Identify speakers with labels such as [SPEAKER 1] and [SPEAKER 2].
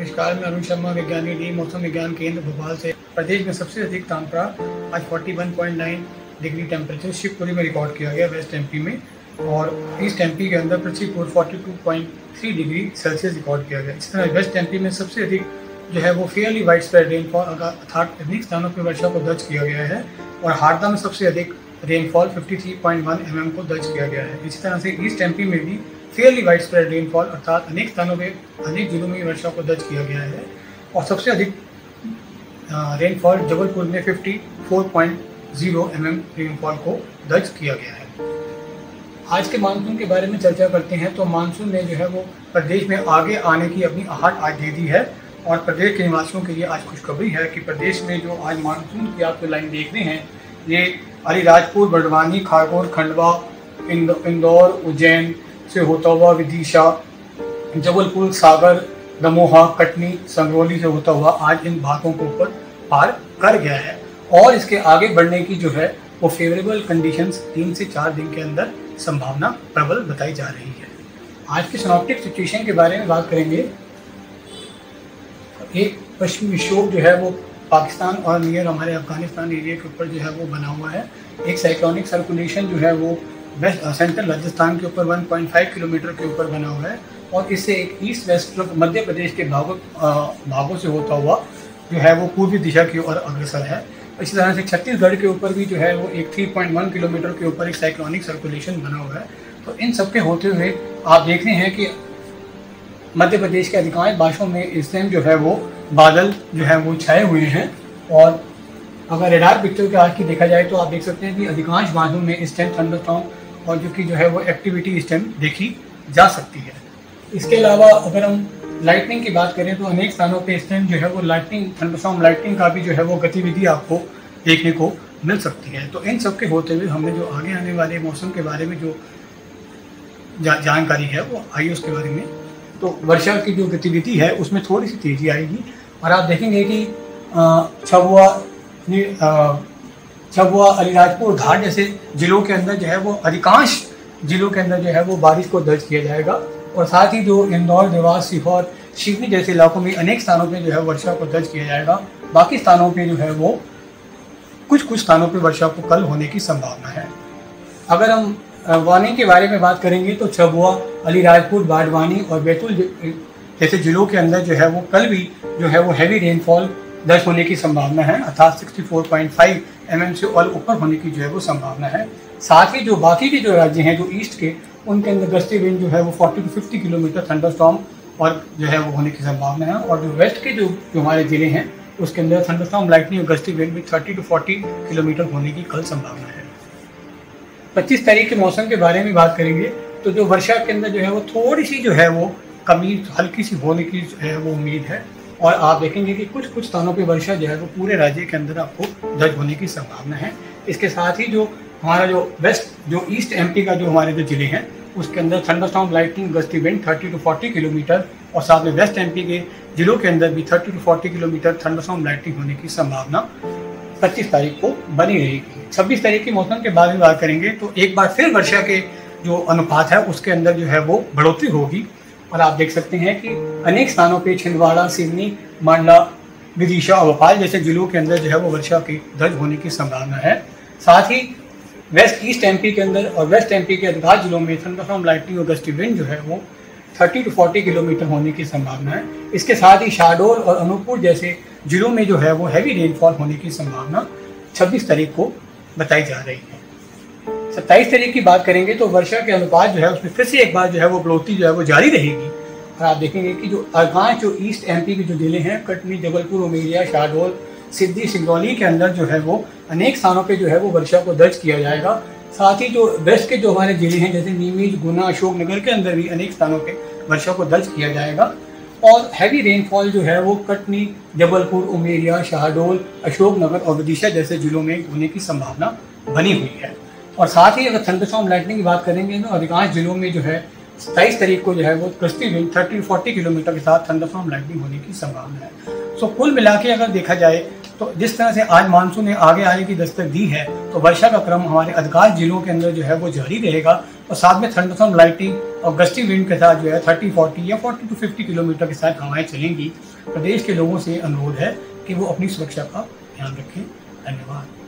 [SPEAKER 1] नमस्कार, मैं अरुण शर्मा, वैज्ञानिक डी मौसम विज्ञान केंद्र भोपाल से। प्रदेश में सबसे अधिक तापमान आज 41.9 डिग्री टेम्परेचर शिवपुरी में रिकॉर्ड किया गया, वेस्ट एमपी में। और ईस्ट एमपी के अंदर पृथ्वीपुर 42.3 डिग्री सेल्सियस रिकॉर्ड किया गया। इस तरह वेस्ट एमपी में सबसे अधिक जो है वो फेयरली वाइड स्प्रेड रेनफॉल अर्थात अनेक स्थानों पर वर्षा को दर्ज किया गया है। और हारदा में सबसे अधिक रेनफॉल 53.1 mm को दर्ज किया गया है। इसी तरह से ईस्ट एमपी में भी फेयरली वाइड स्प्रेड रेनफॉल अर्थात अनेक स्थानों में अनेक जिलों में वर्षा को दर्ज किया गया है। और सबसे अधिक रेनफॉल जबलपुर में 54.0 mm रेनफॉल को दर्ज किया गया है। आज के मानसून के बारे में चर्चा करते हैं। तो मानसून ने जो है वो प्रदेश में आगे आने की अपनी आहट आज दे दी है। और प्रदेश के निवासियों के लिए आज खुशखबरी है कि प्रदेश में जो आज मानसून की आप लाइन देख रहे हैं, ये अलीराजपुर, बड़वानी, खरगोन, खंडवा, इंदौर, उज्जैन से होता हुआ विदिशा, जबलपुर, सागर, दमोहा, कटनी, संगरौली से होता हुआ आज इन भागों के ऊपर पार कर गया है। और इसके आगे बढ़ने की जो है वो फेवरेबल कंडीशंस 3 से 4 दिन के अंदर संभावना प्रबल बताई जा रही है। आज की सिनॉप्टिक सिचुएशन के बारे में बात करेंगे। एक पश्चिमी विक्षोभ जो है वो पाकिस्तान और नियर हमारे अफगानिस्तान एरिया के ऊपर जो है वो बना हुआ है। एक साइक्लोनिक सर्कुलेशन जो है वो वेस्ट सेंट्रल राजस्थान के ऊपर 1.5 किलोमीटर के ऊपर बना हुआ है। और इससे एक ईस्ट वेस्ट मध्य प्रदेश के भागों से होता हुआ जो है वो पूर्वी दिशा की ओर अग्रसर है। इसी तरह से छत्तीसगढ़ के ऊपर भी जो है वो एक 3.1 किलोमीटर के ऊपर एक साइक्लोनिक सर्कुलेशन बना हुआ है। तो इन सब के होते हुए आप देख रहे हैं कि मध्य प्रदेश के अधिकांश भाषाओं में इस टाइम जो है वो बादल जो है वो छाए हुए हैं। और अगर रेडार पिक्चर के आज की देखा जाए तो आप देख सकते हैं कि अधिकांश भागों में इस टाइम थंडरस्टॉर्म और जो है वो एक्टिविटी इस टाइम देखी जा सकती है। इसके अलावा अगर हम लाइटनिंग की बात करें तो अनेक स्थानों पे इस टाइम जो है वो लाइटनिंग, थंडरस्टॉर्म लाइटनिंग का भी जो है वो गतिविधि आपको देखने को मिल सकती है। तो इन सब के होते हुए हमने जो आगे आने वाले मौसम के बारे में जो जानकारी है वो आई उसके बारे में। तो वर्षा की जो गतिविधि है उसमें थोड़ी सी तेज़ी आएगी। और आप देखेंगे कि छबुआ, अलीराजपुर घाट जैसे जिलों के अंदर जो है वो अधिकांश जिलों के अंदर जो है वो बारिश को दर्ज किया जाएगा। और साथ ही जो इंदौर, देवास, सीहोर, सिवनी जैसे इलाकों में अनेक स्थानों पे जो है वर्षा को दर्ज किया जाएगा। बाकी स्थानों पे जो है वो कुछ स्थानों पे वर्षा को कल होने की संभावना है। अगर हम वार्निंग के बारे में बात करेंगे तो छबुआ, अलीराजपुर, बाड़वानी और बैतूल जैसे जिलों के अंदर जो है वो कल भी जो है वो हैवी रेनफॉल दर्ज होने की संभावना है अर्थात 64.5 mm से और ऊपर होने की जो है वो संभावना है। साथ ही जो बाकी के जो राज्य हैं जो ईस्ट के, उनके अंदर गस्ती विंड जो है वो 40 to 50 किलोमीटर थंडरस्टॉर्म और जो है वो होने की संभावना है। और जो वेस्ट के जो हमारे ज़िले हैं उसके अंदर थंडरस्टॉर्म, लाइटनिंग और गस्ती विंड भी 30 to 40 किलोमीटर होने की कल संभावना है। 25 तारीख के मौसम के बारे में बात करेंगे तो जो वर्षा के अंदर जो है वो थोड़ी सी जो है वो कमी हल्की सी होने की जो है वो उम्मीद है। और आप देखेंगे कि कुछ स्थानों पे वर्षा जो है वो पूरे राज्य के अंदर आपको दर्ज होने की संभावना है। इसके साथ ही जो हमारा जो ईस्ट एमपी का जो हमारे जो जिले हैं उसके अंदर thunderstorm, lightning, gusty wind 30 to 40 kilometre और साथ में वेस्ट एमपी के जिलों के अंदर भी 30 to 40 किलोमीटर थंडरस्टॉर्म, लाइटनिंग होने की संभावना 25 तारीख को बनी रहेगी। 26 तारीख के मौसम के बारे में बात करेंगे तो एक बार फिर वर्षा के जो अनुपात है उसके अंदर जो है वो बढ़ोतरी होगी। और आप देख सकते हैं कि अनेक स्थानों पे छिंदवाड़ा, सिवनी, मांडला, विदिशा और भोपाल जैसे जिलों के अंदर जो है वो वर्षा की दर्ज होने की संभावना है। साथ ही वेस्ट ईस्ट एमपी के अंदर और वेस्ट एमपी के अधिकांश जिलों में थंडरस्टॉर्म, लाइटनिंग और गस्टी विंड जो है वो 30 to 40 किलोमीटर होने की संभावना है। इसके साथ ही शहडोल और अनूपपुर जैसे जिलों में जो है वो हैवी रेनफॉल होने की संभावना 26 तारीख को बताई जा रही है। 27 तारीख की बात करेंगे तो वर्षा के अनुपात जो है उसमें फिर से एक बार जो है वो बढ़ोतरी जो है वो जारी रहेगी। और आप देखेंगे कि जो अधिकांश जो ईस्ट एमपी के जो जिले हैं कटनी, जबलपुर, उमेरिया, शहडोल, सिद्धी, सिंगरौली के अंदर जो है वो अनेक स्थानों पे जो है वो वर्षा को दर्ज किया जाएगा। साथ ही जो वेस्ट के जो हमारे जिले हैं जैसे नीमच, गुना, अशोकनगर के अंदर भी अनेक स्थानों पे वर्षा को दर्ज किया जाएगा। और हैवी रेनफॉल जो है वो कटनी, जबलपुर, उमेरिया, शहडोल, अशोकनगर और विदिशा जैसे जिलों में होने की संभावना बनी हुई है। और साथ ही अगर थंडरस्टॉर्म, लाइटनिंग की बात करेंगे तो अधिकांश जिलों में जो है 27 तारीख को जो है वो गस्ती विंड 30 to 40 किलोमीटर के साथ थंडरस्टॉर्म, लाइटनिंग होने की संभावना है। सो कुल मिला के अगर देखा जाए तो जिस तरह से आज मानसून ने आगे आने की दस्तक दी है तो वर्षा का क्रम हमारे अधिकांश जिलों के अंदर जो है वो जारी रहेगा। और साथ में थंडरस्टॉर्म, लाइटनिंग और गस्ती विंड के साथ जो है 30-40 या 40 to 50 किलोमीटर के साथ हवाएं चलेंगी। प्रदेश के लोगों से अनुरोध है कि वो अपनी सुरक्षा का ध्यान रखें। धन्यवाद।